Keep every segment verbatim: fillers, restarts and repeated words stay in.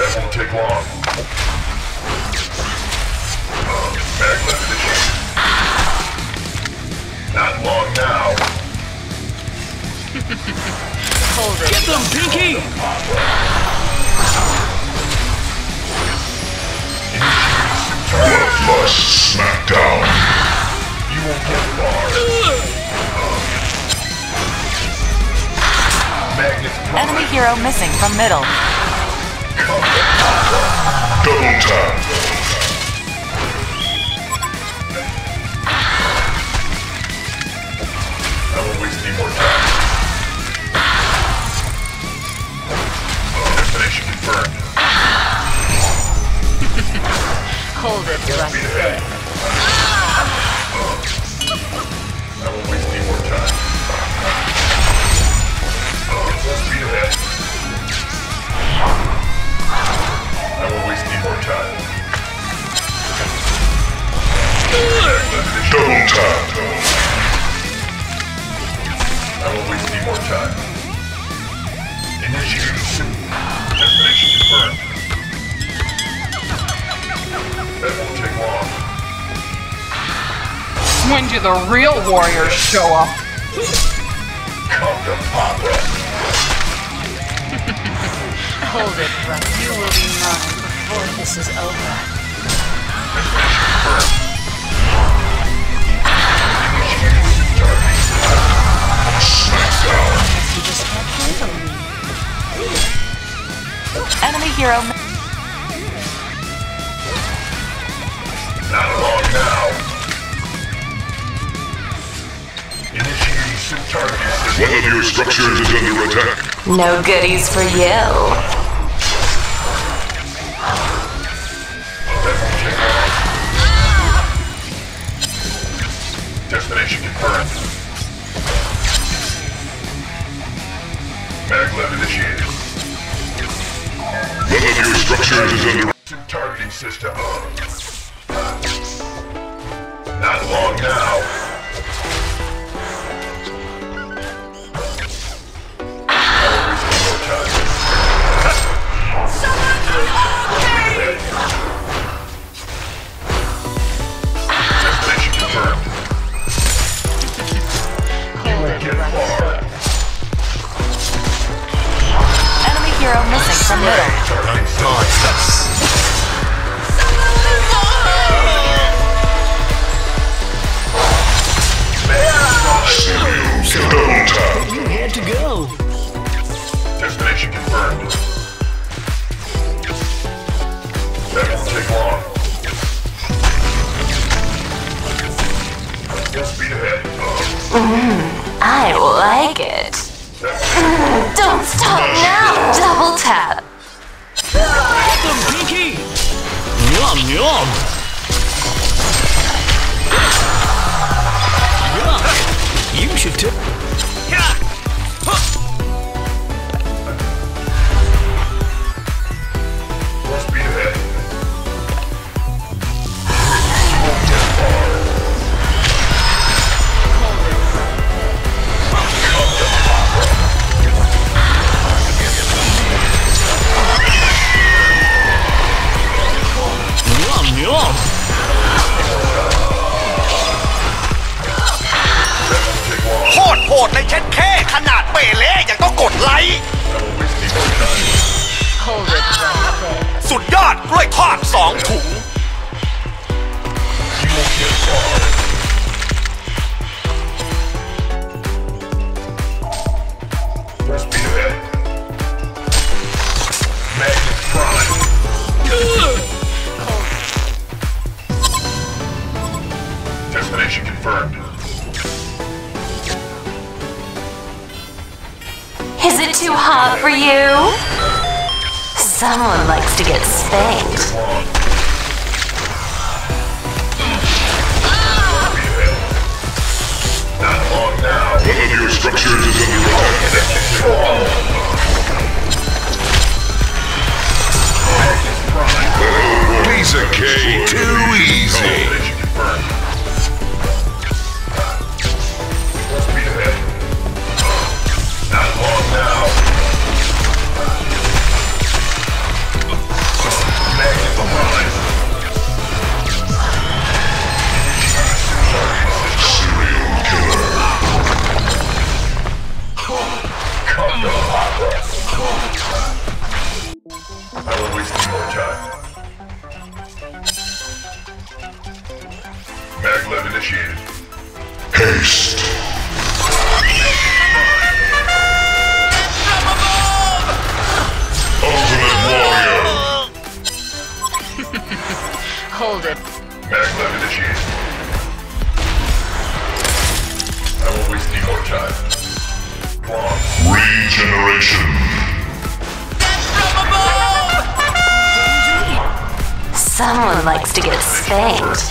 That won't take long. Mag left initiated. Not long now. Hold it. Get them, Pinky! Bloodlust smackdown. You won't get far. Enemy hero missing from middle. Double tap. I won't waste any more time. Destination confirmed. Hold it, Speed ahead. I won't waste any more time. Speed ahead. I won't waste any more time. Double tap. I won't waste any more time. Initiating. Destination confirmed. That won't take long. When do the real warriors show up? Come to Papa. Hold it, brother. You will be mine before this is over. You just can't handle me. Enemy hero. Not long now. Initiating sim targeting system. One of your structures is under attack. No goodies for you. Destination confirmed. Maglev initiated. One of your structures is under sim targeting system. Not long now. Destination confirmed. You won't get far. Enemy hero missing from middle. Double tap. You had to go. Destination confirmed. That won't take long. Full speed ahead. Mm, I like it. Don't stop now! Double tap. Get them, Pinky! Yum, yum! Yeah, you should tip. Full speed ahead. Yum, yum! โคตรโหดเลยเช็ดแค่ขนาดเปเล่ยังต้องกดไลค์ Hold it right there. สุดยอดกล้วยทอดสองถุง You won't get far. Full speed ahead. Magnus Prime. Destination confirmed. Is it too hot for you? Someone likes to get spanked. Long. Full speed ahead. Not long now. One of your structures is under attack. Magnus Prime. Lisa K, too easy. Destination confirmed. Full speed ahead. Not long now. initiated. Haste. Ultimate Warrior. Hold it. Maglev initiated. I won't waste any more time. Regeneration. Someone likes to get spanked.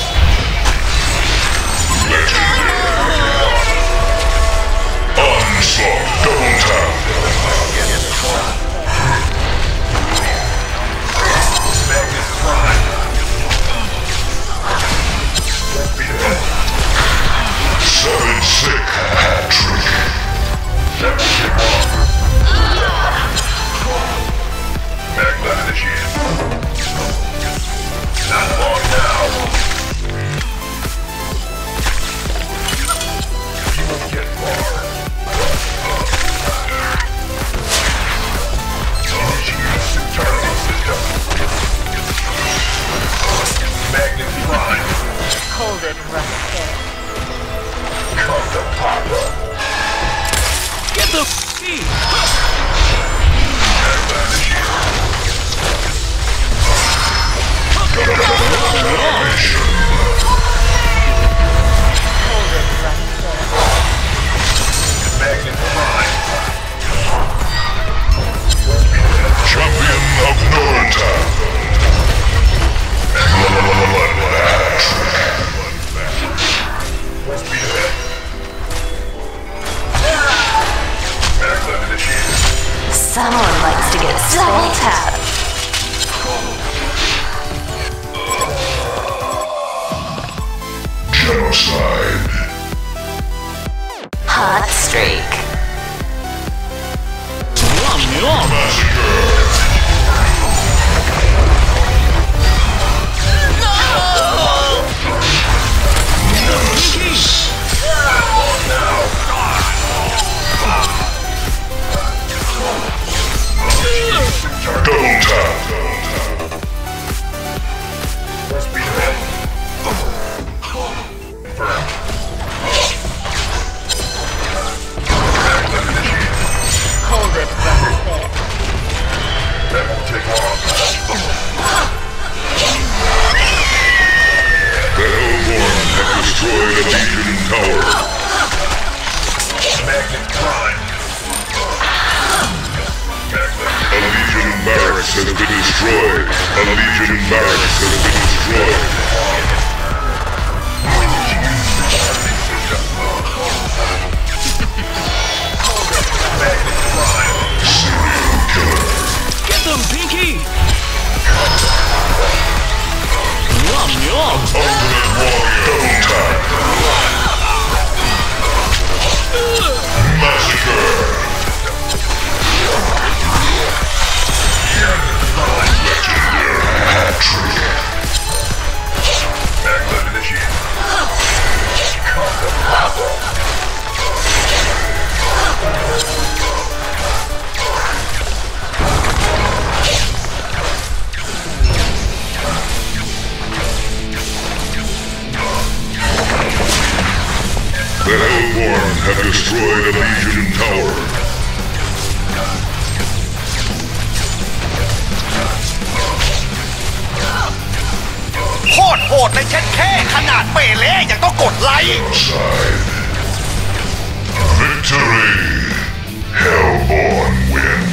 Onslaught double tap. Magnus Prime. Seven sick hat trick. Seven sick off. Maglev initiated. Not long now. You won't get far. Initiate targeting system. Magnus Prime. Hold it right there. Come to Papa. Get the f***ing! Maglev initiated. Hold it right there. Magnus Prime. Champion of Nortab. Bloodbath. Full speed ahead. Maglev initiated. Someone likes to get double tap. Genocide. Hot streak. Massacre. Double tap. Full speed ahead. Confirm. Maglev initiated. Hold it right there. That won't take long. The Hellborn have destroyed a Legion tower. Magnus Prime. A Legion barracks has been destroyed. A Legion barracks has been destroyed. Magnus Prime. Serial killer. Get them, Pinky! Ultimate Warrior. Double tap. Massacre. Legendary hat trick. Maglev initiated. Come to Papa. The Hellborn have destroyed a Legion tower. โคตรโหดเลยเช็ดแค่ขนาดเปเล่ยังต้องกดไลค์ Side. Victory. Hellborn win.